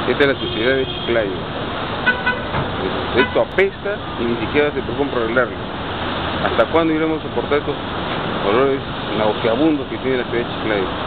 Esta es la sociedad de Chiclayo. Esto apesta y ni siquiera se preocupan por arreglarlo. ¿Hasta cuándo iremos a soportar estos olores nauseabundos que tiene la ciudad de Chiclayo?